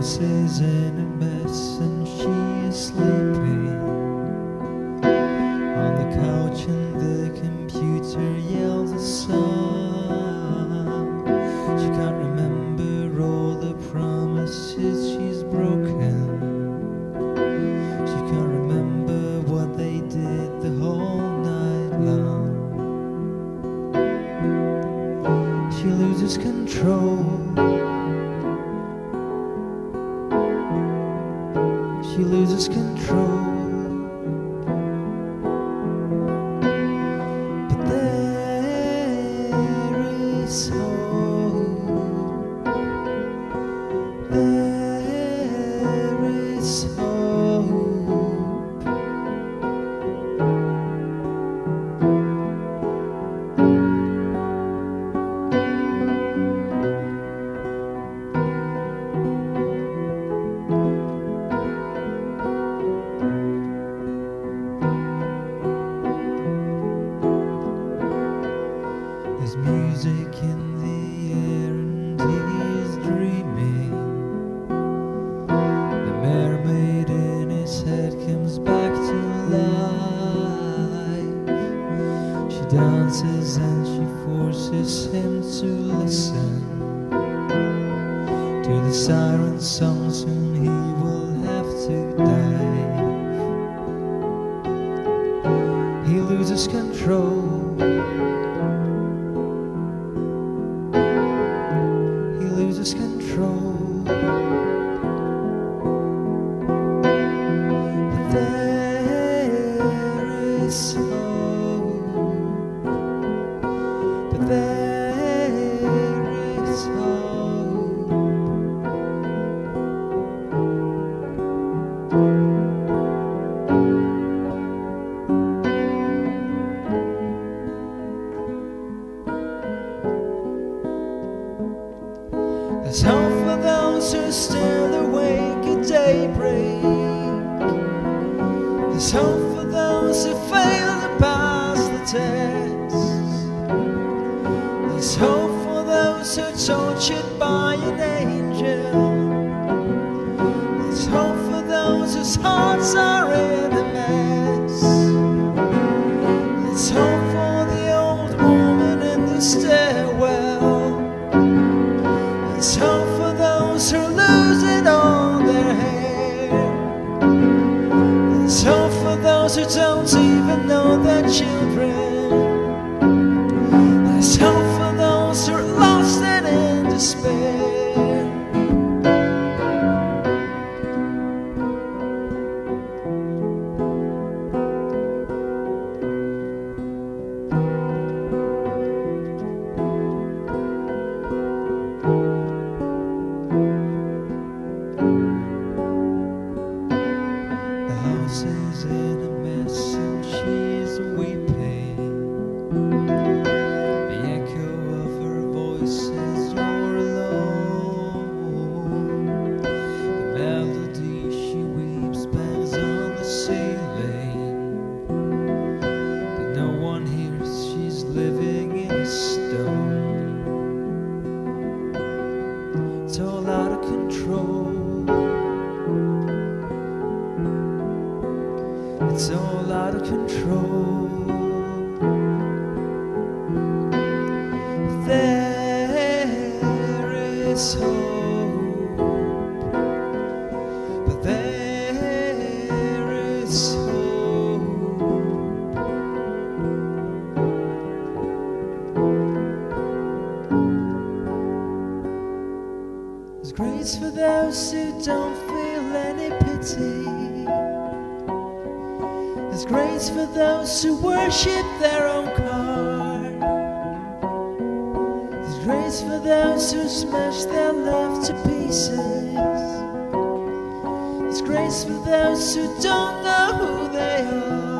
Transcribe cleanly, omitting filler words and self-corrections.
house is in a mess and she is sleeping on the couch and the computer yells a song. She can't remember all the promises she's broken. She can't remember what they did the whole night long. She loses control. She loses control. But there is hope. There is hope. There's music in the air and he is dreaming. The mermaid in his head comes back to life. She dances and she forces him to listen to the siren song. Soon he will have to die. He loses control. Loses control. But there is hope. But there is hope. There's hope for those who are still awake at daybreak. There's hope for those who fail to pass the test. There's hope for those who are tortured by an angel. There's hope for those whose hearts are in a mess. There's hope for the old woman in the stairwell. There's hope for those who are losing all their hair. There's hope for those who don't even know their children. There's hope for those who are lost and in despair. Is in a mess and she is weeping. The echo of her voice says you're alone. The melody she weeps bangs on the ceiling, but no one hears she's living in a stone. It's all out of control. It's all out of control. There is hope. But there is hope. There's grace for those who don't feel any pity. There's grace for those who worship their own card. There's grace for those who smash their love to pieces. There's grace for those who don't know who they are.